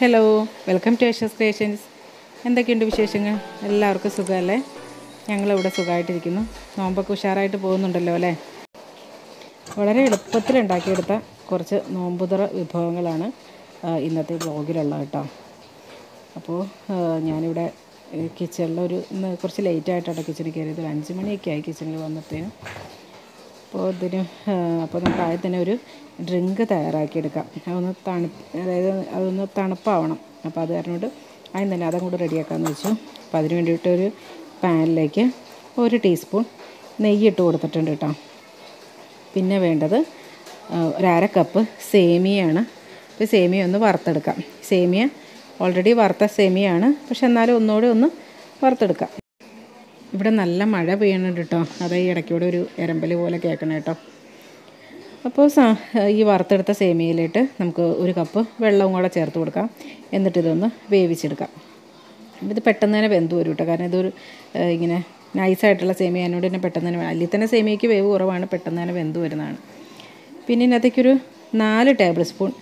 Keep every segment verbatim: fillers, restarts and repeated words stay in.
Hello, welcome to Aysha's Creations. എന്തൊക്കെയുണ്ട് വിശേഷങ്ങൾ? എല്ലാവർക്കും സുഖമല്ലേ? ഞങ്ങളിവിടെ സുഖമായിട്ടിരിക്കുന്നു. നോമ്പൊക്കെ ഉഷാറായിട്ട് പോകുന്നുണ്ടല്ലോ അല്ലേ? വളരെ എളുപ്പത്തിൽ ഉണ്ടാക്കിയെടുത്ത കുറച്ച് നോമ്പുതുറ വിഭവങ്ങളാണ് ഇന്നത്തെ വ്ളോഗിലുള്ളത് കേട്ടോ. അപ്പോൾ ഞാനിവിടെ കിച്ചണിലൊരു ഇന്ന് കുറച്ച് ലേറ്റായിട്ടാണ് കിച്ചണിൽ കയറിയത്. ഒരു അഞ്ച് മണിയൊക്കെ ആയി കിച്ചണിൽ വന്നത്തേനും. അപ്പോൾ ഇതിന് അപ്പോൾ നമുക്ക് ആദ്യം തന്നെ ഒരു ഡ്രിങ്ക് തയ്യാറാക്കിയെടുക്കാം. അതൊന്ന് തണു അതായത് അതൊന്ന് തണുപ്പാവണം. അപ്പോൾ അത് കാരണോട് ആദ്യം തന്നെ അതും കൂടെ റെഡിയാക്കാമെന്ന് വെച്ചു. അപ്പോൾ അതിന് വേണ്ടിയിട്ടൊരു പാനിലേക്ക് ഒരു ടീസ്പൂൺ നെയ്യ് ഇട്ട് കൊടുത്തിട്ടുണ്ട് കേട്ടോ. പിന്നെ വേണ്ടത് ഒരു അര കപ്പ് സേമിയയാണ്. അപ്പോൾ സേമിയ ഒന്ന് വറുത്തെടുക്കാം. സേമിയ ഓൾറെഡി വറുത്ത സേമിയയാണ്, പക്ഷെ എന്നാലും ഒന്നുകൂടെ ഒന്ന് വറുത്തെടുക്കാം. ഇവിടെ നല്ല മഴ പെയ്യുന്നുണ്ട് കേട്ടോ. അത് ഈ ഇടയ്ക്കൂടെ ഒരു എരമ്പൽ പോലെ കേൾക്കണം കേട്ടോ. അപ്പോൾ ഈ വറുത്തെടുത്ത സേമിയയിലിട്ട് നമുക്ക് ഒരു കപ്പ് വെള്ളവും കൂടെ ചേർത്ത് കൊടുക്കാം. എന്നിട്ടിതൊന്ന് വേവിച്ചെടുക്കാം. ഇത് പെട്ടെന്ന് തന്നെ വെന്ത് വരും കേട്ടോ. കാരണം ഇതൊരു ഇങ്ങനെ നൈസായിട്ടുള്ള സേമിയ അതിനോട് തന്നെ പെട്ടെന്ന് തന്നെ അല്ലെങ്കിൽ തന്നെ സേമിയയ്ക്ക് വേവ് കുറവാണ്, പെട്ടെന്ന് തന്നെ വെന്ത് വരുന്നതാണ്. പിന്നെ ഇതിനകത്തേക്കൊരു നാല് ടേബിൾ സ്പൂൺ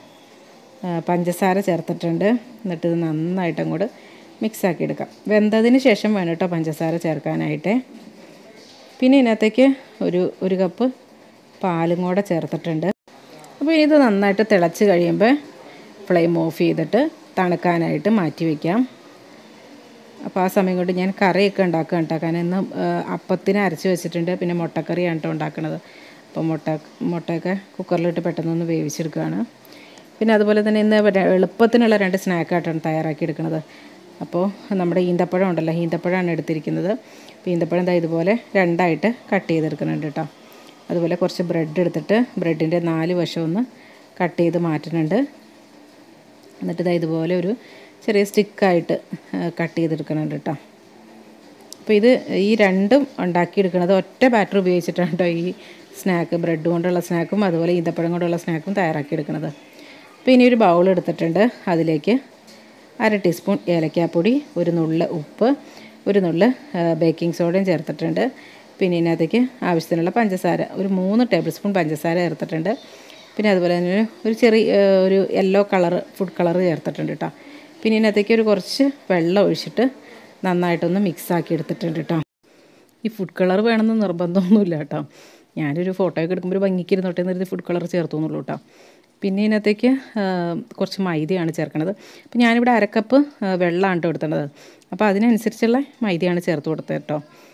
പഞ്ചസാര ചേർത്തിട്ടുണ്ട്. എന്നിട്ടിത് നന്നായിട്ട് അങ്ങോട്ട് മിക്സാക്കി എടുക്കാം. വെന്തതിന് ശേഷം വേണം കേട്ടോ പഞ്ചസാര ചേർക്കാനായിട്ട്. പിന്നെ ഇതിനകത്തേക്ക് ഒരു ഒരു കപ്പ് പാലും കൂടെ ചേർത്തിട്ടുണ്ട്. അപ്പോൾ ഇത് നന്നായിട്ട് തിളച്ച് കഴിയുമ്പോൾ ഫ്ലെയിം ഓഫ് ചെയ്തിട്ട് തണുക്കാനായിട്ട് മാറ്റി വയ്ക്കാം. അപ്പോൾ ആ സമയം കൊണ്ട് ഞാൻ കറിയൊക്കെ ഉണ്ടാക്കുക കേട്ടോ. കാരണം ഇന്ന് അപ്പത്തിന് അരച്ച് വെച്ചിട്ടുണ്ട്. പിന്നെ മുട്ടക്കറിയാണ് കേട്ടോ ഉണ്ടാക്കുന്നത്. അപ്പോൾ മുട്ട മുട്ടയൊക്കെ കുക്കറിലിട്ട് പെട്ടെന്നൊന്ന് വേവിച്ചെടുക്കുകയാണ്. പിന്നെ അതുപോലെ തന്നെ ഇന്ന് എളുപ്പത്തിനുള്ള രണ്ട് സ്നാക്കായിട്ടാണ് തയ്യാറാക്കിയെടുക്കുന്നത്. അപ്പോൾ നമ്മുടെ ഈന്തപ്പഴം ഉണ്ടല്ലോ, ഈന്തപ്പഴമാണ് എടുത്തിരിക്കുന്നത്. അപ്പോൾ ഈന്തപ്പഴം എന്താ ഇതുപോലെ രണ്ടായിട്ട് കട്ട് ചെയ്തെടുക്കുന്നുണ്ട് കേട്ടോ. അതുപോലെ കുറച്ച് ബ്രെഡ് എടുത്തിട്ട് ബ്രെഡിൻ്റെ നാല് വശം ഒന്ന് കട്ട് ചെയ്ത് മാറ്റുന്നുണ്ട്. എന്നിട്ട് ഇതാ ഇതുപോലെ ഒരു ചെറിയ സ്റ്റിക്കായിട്ട് കട്ട് ചെയ്തെടുക്കുന്നുണ്ട് കേട്ടോ. അപ്പോൾ ഇത് ഈ രണ്ടും ഉണ്ടാക്കിയെടുക്കുന്നത് ഒറ്റ ബാറ്റർ ഉപയോഗിച്ചിട്ടാണ് കേട്ടോ. ഈ സ്നാക്ക് ബ്രെഡ് കൊണ്ടുള്ള സ്നാക്കും അതുപോലെ ഈന്തപ്പഴം കൊണ്ടുള്ള സ്നാക്കും തയ്യാറാക്കിയെടുക്കുന്നത്. അപ്പോൾ ഇനി ഒരു ബൗൾ എടുത്തിട്ടുണ്ട്. അതിലേക്ക് അര ടീസ്പൂൺ ഏലക്കാപ്പൊടി, ഒരു നുള്ള് ഉപ്പ്, ഒരു നുള്ള് ബേക്കിംഗ് സോഡയും ചേർത്തിട്ടുണ്ട്. പിന്നെ ഇതിനകത്തേക്ക് ആവശ്യത്തിനുള്ള പഞ്ചസാര ഒരു മൂന്ന് ടേബിൾ സ്പൂൺ പഞ്ചസാര ചേർത്തിട്ടുണ്ട്. പിന്നെ അതുപോലെ തന്നെ ഒരു ചെറിയ ഒരു യെല്ലോ കളർ ഫുഡ് കളർ ചേർത്തിട്ടുണ്ട് കേട്ടോ. പിന്നെ ഇതിനകത്തേക്ക് ഒരു കുറച്ച് വെള്ളം ഒഴിച്ചിട്ട് നന്നായിട്ടൊന്ന് മിക്സാക്കി എടുത്തിട്ടുണ്ട് കേട്ടോ. ഈ ഫുഡ് കളർ വേണമെന്ന് നിർബന്ധമൊന്നുമില്ല കേട്ടോ. ഞാനൊരു ഫോട്ടോയൊക്കെ എടുക്കുമ്പോൾ ഒരു ഭംഗിക്ക് ഇരുന്നോട്ടേ നിർത്തി ഫുഡ് കളർ ചേർത്തു എന്നുള്ളൂ കേട്ടോ. പിന്നെ ഇതിനകത്തേക്ക് കുറച്ച് മൈദയാണ് ചേർക്കുന്നത്. അപ്പോൾ ഞാനിവിടെ അരക്കപ്പ് വെള്ളമാണ് കേട്ടോ എടുത്തേണ്ടത്. അപ്പോൾ അതിനനുസരിച്ചുള്ള മൈദയാണ് ചേർത്ത് കൊടുത്തത് കേട്ടോ.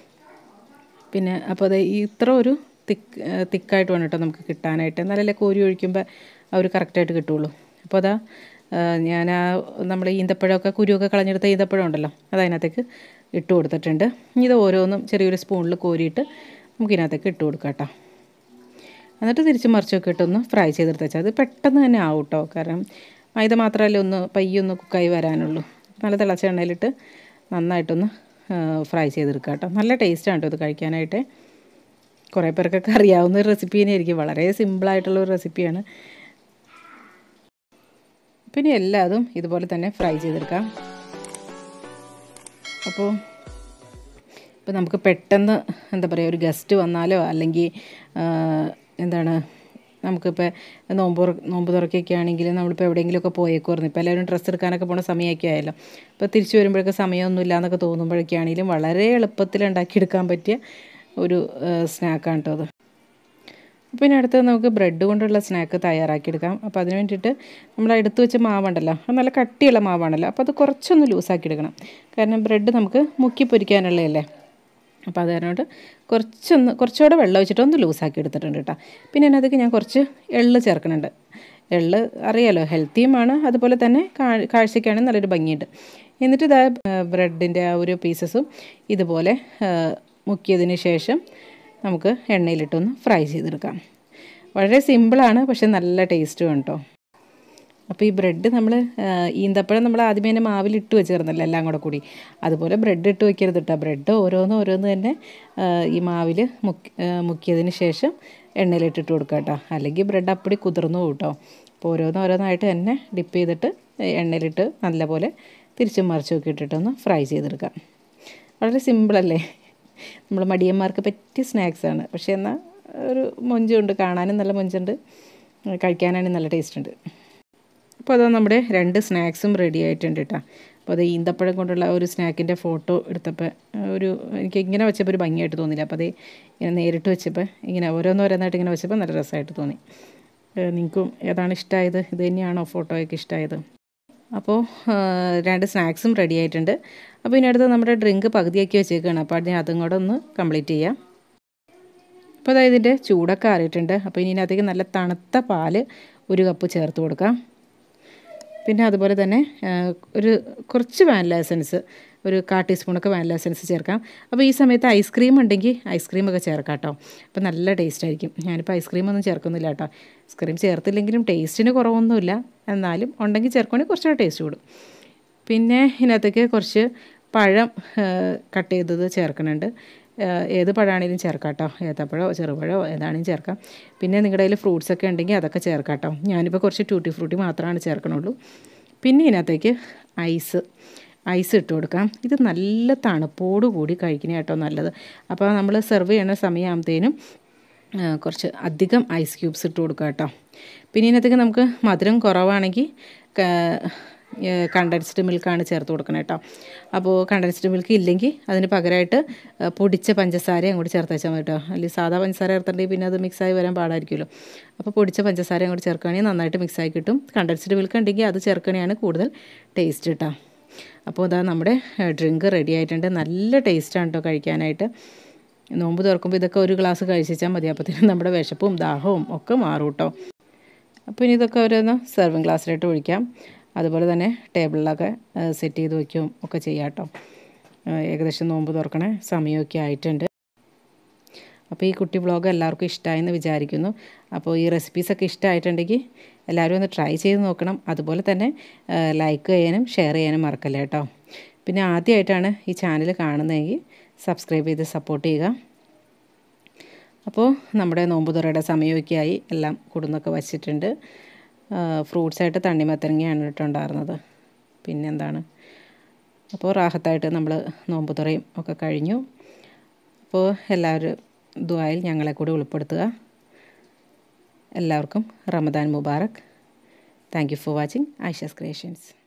പിന്നെ അപ്പോൾ അത് ഇത്ര ഒരു തിക്ക് തിക്കായിട്ട് വേണം കേട്ടോ നമുക്ക് കിട്ടാനായിട്ട്. എന്നാലല്ലേ കോരി ഒഴിക്കുമ്പോൾ ആ ഒരു കറക്റ്റായിട്ട് കിട്ടുള്ളൂ. അപ്പോൾ അതാ ഞാൻ ആ നമ്മുടെ ഈന്തപ്പഴമൊക്കെ കുരുവൊക്കെ കളഞ്ഞെടുത്ത ഈന്തപ്പഴം ഉണ്ടല്ലോ അതതിനകത്തേക്ക് ഇട്ട് കൊടുത്തിട്ടുണ്ട്. ഇത് ഓരോന്നും ചെറിയൊരു സ്പൂണിൽ കോരിയിട്ട് നമുക്കിതിനകത്തേക്ക് ഇട്ട് കൊടുക്കാം കേട്ടോ. എന്നിട്ട് തിരിച്ച് മറിച്ചൊക്കെ ഇട്ടൊന്ന് ഫ്രൈ ചെയ്തെടുത്ത് വെച്ചാൽ അത് പെട്ടെന്ന് തന്നെ ആവും കേട്ടോ. കാരണം മൈദ മാത്രമല്ല ഒന്ന് പയ്യൊന്ന് കുക്കായി വരാനുള്ളൂ. നല്ല തിളച്ച എണ്ണയിലിട്ട് നന്നായിട്ടൊന്ന് ഫ്രൈ ചെയ്തെടുക്കുക കേട്ടോ. നല്ല ടേസ്റ്റാണ് കേട്ടോ ഇത് കഴിക്കാനായിട്ട്. കുറേ പേർക്കൊക്കെ അറിയാവുന്ന ഒരു റെസിപ്പി തന്നെയായിരിക്കും. വളരെ സിമ്പിളായിട്ടുള്ളൊരു റെസിപ്പിയാണ്. പിന്നെ എല്ലാതും ഇതുപോലെ തന്നെ ഫ്രൈ ചെയ്തെടുക്കാം. അപ്പോൾ ഇപ്പോൾ നമുക്ക് പെട്ടെന്ന് എന്താ പറയുക ഒരു ഗസ്റ്റ് വന്നാലോ അല്ലെങ്കിൽ എന്താണ് നമുക്കിപ്പോൾ നോമ്പ് നോമ്പ് തുറക്കൊക്കെ ആണെങ്കിൽ നമ്മളിപ്പോൾ എവിടെയെങ്കിലുമൊക്കെ പോയേക്കുമായിരുന്നു. ഇപ്പോൾ എല്ലാവരും ഡ്രസ്സ് എടുക്കാനൊക്കെ പോകുന്ന സമയമൊക്കെ ആയല്ലോ. അപ്പോൾ തിരിച്ച് വരുമ്പോഴൊക്കെ സമയമൊന്നുമില്ല എന്നൊക്കെ തോന്നുമ്പോഴൊക്കെ ആണെങ്കിലും വളരെ എളുപ്പത്തിൽ ഉണ്ടാക്കിയെടുക്കാൻ പറ്റിയ ഒരു സ്നാക്കാണ് കേട്ടോ അത്. അപ്പോൾ ഇനി അടുത്തത് നമുക്ക് ബ്രെഡ് കൊണ്ടുള്ള സ്നാക്ക് തയ്യാറാക്കിയെടുക്കാം. അപ്പോൾ അതിന് വേണ്ടിയിട്ട് നമ്മൾ എടുത്തു വെച്ച മാവുണ്ടല്ലോ അത് നല്ല കട്ടിയുള്ള മാവാണല്ലോ. അപ്പോൾ അത് കുറച്ചൊന്ന് ലൂസാക്കി എടുക്കണം. കാരണം ബ്രെഡ് നമുക്ക് മുക്കി പൊരിക്കാനുള്ളതല്ലേ. അപ്പോൾ അത് കാരണോട്ട് കുറച്ചൊന്ന് കുറച്ചുകൂടെ വെള്ളം ഒഴിച്ചിട്ട് ഒന്ന് ലൂസാക്കി എടുത്തിട്ടുണ്ട് കേട്ടോ. പിന്നെ അതിനകത്തേക്ക് ഞാൻ കുറച്ച് എള്ള് ചേർക്കുന്നുണ്ട്. എള്ള് അറിയാലോ ഹെൽത്തിയുമാണ്, അതുപോലെ തന്നെ കാഴ്ചയ്ക്കാണെങ്കിൽ നല്ലൊരു ഭംഗിയുണ്ട്. എന്നിട്ട് ഇതാ ബ്രെഡിൻ്റെ ആ ഒരു പീസസും ഇതുപോലെ മുക്കിയതിന് ശേഷം നമുക്ക് എണ്ണയിലിട്ടൊന്ന് ഫ്രൈ ചെയ്തെടുക്കാം. വളരെ സിമ്പിളാണ്, പക്ഷെ നല്ല ടേസ്റ്റും കേട്ടോ. അപ്പോൾ ഈ ബ്രെഡ് നമ്മൾ ഈന്തപ്പഴം നമ്മൾ ആദ്യമേ തന്നെ മാവിലിട്ട് വെച്ചിരുന്നല്ലോ എല്ലാം കൂടെ കൂടി. അതുപോലെ ബ്രെഡ് ഇട്ട് വയ്ക്കരുത് കേട്ടോ. ബ്രെഡ് ഓരോന്ന് ഓരോന്ന് തന്നെ ഈ മാവിൽ മുക്കി മുക്കിയതിന് ശേഷം എണ്ണയിലിട്ടിട്ട് കൊടുക്കുക കേട്ടോ. അല്ലെങ്കിൽ ബ്രെഡ് അപ്പടി കുതിർന്നു പോകും കേട്ടോ. അപ്പോൾ ഓരോന്ന് ഓരോന്നായിട്ട് തന്നെ ഡിപ്പ് ചെയ്തിട്ട് എണ്ണയിലിട്ട് നല്ലപോലെ തിരിച്ചും മറിച്ചും ഒക്കെ ഇട്ടിട്ടൊന്ന് ഫ്രൈ ചെയ്തെടുക്കാം. വളരെ സിമ്പിളല്ലേ? നമ്മൾ മടിയന്മാർക്ക് പറ്റിയ സ്നാക്സാണ്. പക്ഷേ എന്നാൽ ഒരു മൊഞ്ചുണ്ട്, കാണാനും നല്ല മൊഞ്ചുണ്ട്, കഴിക്കാനാണെങ്കിൽ നല്ല ടേസ്റ്റ് ഉണ്ട്. അപ്പോൾ അത് നമ്മുടെ രണ്ട് സ്നാക്സും റെഡി ആയിട്ടുണ്ട് കേട്ടോ. അപ്പോൾ അത് ഈന്തപ്പഴം കൊണ്ടുള്ള ഒരു സ്നാക്കിൻ്റെ ഫോട്ടോ എടുത്തപ്പോൾ ഒരു എനിക്ക് ഇങ്ങനെ വെച്ചപ്പോൾ ഒരു ഭംഗിയായിട്ട് തോന്നിയില്ല. അപ്പോൾ അത് ഇങ്ങനെ നേരിട്ട് വെച്ചപ്പോൾ ഇങ്ങനെ ഓരോന്നോരോന്നായിട്ട് ഇങ്ങനെ വെച്ചപ്പോൾ നല്ല രസമായിട്ട് തോന്നി. നിങ്ങൾക്കും ഏതാണ് ഇഷ്ടമായത്? ഇത് തന്നെയാണോ ഫോട്ടോയൊക്കെ ഇഷ്ടമായത്? അപ്പോൾ രണ്ട് സ്നാക്സും റെഡി ആയിട്ടുണ്ട്. അപ്പോൾ ഇനി അടുത്ത് നമ്മുടെ ഡ്രിങ്ക് പകുതിയാക്കി വെച്ചേക്കുകയാണ്. അപ്പോൾ അതിന് അതും കൂടെ ഒന്ന് കംപ്ലീറ്റ് ചെയ്യാം. അപ്പോൾ അതായത് ഇതിൻ്റെ ചൂടൊക്കെ ആറിയിട്ടുണ്ട്. അപ്പോൾ ഇനി ഇതിനകത്തേക്ക് നല്ല തണുത്ത പാല് ഒരു കപ്പ് ചേർത്ത് കൊടുക്കാം. പിന്നെ അതുപോലെ തന്നെ ഒരു കുറച്ച് വാനില എസൻസ്, ഒരു കാ ടീസ്പൂണൊക്കെ വാനില എസൻസ് ചേർക്കാം. അപ്പോൾ ഈ സമയത്ത് ഐസ്ക്രീം ഉണ്ടെങ്കിൽ ഐസ്ക്രീമൊക്കെ ചേർക്കാം കേട്ടോ. അപ്പോൾ നല്ല ടേസ്റ്റ് ആയിരിക്കും. ഞാനിപ്പോൾ ഐസ്ക്രീമൊന്നും ചേർക്കുന്നില്ല കേട്ടോ. ഐസ്ക്രീം ചേർത്തില്ലെങ്കിലും ടേസ്റ്റിന് കുറവൊന്നുമില്ല. എന്നാലും ഉണ്ടെങ്കിൽ ചേർക്കുകയാണെങ്കിൽ കുറച്ചുകൂടെ ടേസ്റ്റ് കൂടും. പിന്നെ ഇതിനകത്തേക്ക് കുറച്ച് പഴം കട്ട് ചെയ്തത് ചേർക്കുന്നുണ്ട്. ഏത് പഴമാണെങ്കിലും ചേർക്കാം കേട്ടോ. ഏത്തപ്പഴമോ ചെറുപഴമോ ഏതാണെങ്കിലും ചേർക്കാം. പിന്നെ നിങ്ങളുടെ കയ്യിൽ ഫ്രൂട്ട്സൊക്കെ ഉണ്ടെങ്കിൽ അതൊക്കെ ചേർക്കാം കേട്ടോ. ഞാനിപ്പോൾ കുറച്ച് ടൂട്ടി ഫ്രൂട്ടി മാത്രമാണ് ചേർക്കണുള്ളൂ. പിന്നെ ഇതിനകത്തേക്ക് ഐസ് ഐസ് ഇട്ട് കൊടുക്കാം. ഇത് നല്ല തണുപ്പോട് കൂടി കഴിക്കണേ കേട്ടോ നല്ലത്. അപ്പോൾ നമ്മൾ സെർവ് ചെയ്യുന്ന സമയമാകുമ്പോഴത്തേനും കുറച്ച് അധികം ഐസ് ക്യൂബ്സ് ഇട്ട് കൊടുക്കാം കേട്ടോ. പിന്നെ ഇതിനകത്തേക്ക് നമുക്ക് മധുരം കുറവാണെങ്കിൽ കണ്ടൻസ്ഡ് മിൽക്കാണ് ചേർത്ത് കൊടുക്കണം കേട്ടോ. അപ്പോൾ കണ്ടൻസ്ഡ് മിൽക്ക് ഇല്ലെങ്കിൽ അതിന് പകരമായിട്ട് പൊടിച്ച പഞ്ചസാര അങ്ങോട്ട് ചേർത്ത് വെച്ചാൽ മതി കേട്ടോ. അല്ലെങ്കിൽ സാധാ പഞ്ചസാര ചേർത്തിട്ടുണ്ടെങ്കിൽ പിന്നെ അത് മിക്സായി വരാൻ പാടായിരിക്കുമല്ലോ. അപ്പോൾ പൊടിച്ച പഞ്ചസാര അങ്ങോട്ട് ചേർക്കുകയാണെങ്കിൽ നന്നായിട്ട് മിക്സായി കിട്ടും. കണ്ടൻസ്ഡ് മിൽക്ക് ഉണ്ടെങ്കിൽ അത് ചേർക്കുകയാണെങ്കിൽ കൂടുതൽ ടേസ്റ്റ് കേട്ടോ. അപ്പോൾ ഇതാ നമ്മുടെ ഡ്രിങ്ക് റെഡി ആയിട്ടുണ്ട്. നല്ല ടേസ്റ്റാണ് കേട്ടോ കഴിക്കാനായിട്ട്. നോമ്പ് തുറക്കുമ്പോൾ ഇതൊക്കെ ഒരു ഗ്ലാസ് കഴിച്ചാൽ മതി. അപ്പോഴത്തേനും നമ്മുടെ വിശപ്പും ദാഹവും ഒക്കെ മാറും കേട്ടോ. അപ്പോൾ ഇനി ഇതൊക്കെ ഓരോന്ന് സെർവിങ് ഗ്ലാസ്സിലോട്ട് ഒഴിക്കാം. അതുപോലെ തന്നെ ടേബിളിലൊക്കെ സെറ്റ് ചെയ്ത് വയ്ക്കുകയും ഒക്കെ ചെയ്യാം കേട്ടോ. ഏകദേശം നോമ്പ് തുറക്കണ സമയമൊക്കെ ആയിട്ടുണ്ട്. അപ്പോൾ ഈ കുട്ടി വ്ളോഗ് എല്ലാവർക്കും ഇഷ്ടമായെന്ന് വിചാരിക്കുന്നു. അപ്പോൾ ഈ റെസിപ്പീസൊക്കെ ഇഷ്ടമായിട്ടുണ്ടെങ്കിൽ എല്ലാവരും ഒന്ന് ട്രൈ ചെയ്ത് നോക്കണം. അതുപോലെ തന്നെ ലൈക്ക് ചെയ്യാനും ഷെയർ ചെയ്യാനും മറക്കല്ല കേട്ടോ. പിന്നെ ആദ്യമായിട്ടാണ് ഈ ചാനൽ കാണുന്നതെങ്കിൽ സബ്സ്ക്രൈബ് ചെയ്ത് സപ്പോർട്ട് ചെയ്യുക. അപ്പോൾ നമ്മുടെ നോമ്പ് തുറയുടെ സമയമൊക്കെ ആയി. എല്ലാം കൊടുന്നൊക്കെ വച്ചിട്ടുണ്ട്. ഫ്രൂട്ട്സായിട്ട് തണ്ണിമത്തങ്ങയാണ് ഇട്ടുണ്ടായിരുന്നത്. പിന്നെന്താണ്, അപ്പോൾ റാഹത്തായിട്ട് നമ്മൾ നോമ്പ് തുറയും ഒക്കെ കഴിഞ്ഞു. അപ്പോൾ എല്ലാവരും ദുആയിൽ ഞങ്ങളെ കൂടി ഉൾപ്പെടുത്തുക. എല്ലാവർക്കും റമദാൻ മുബാറക്. Thank you for watching Aisha's creations.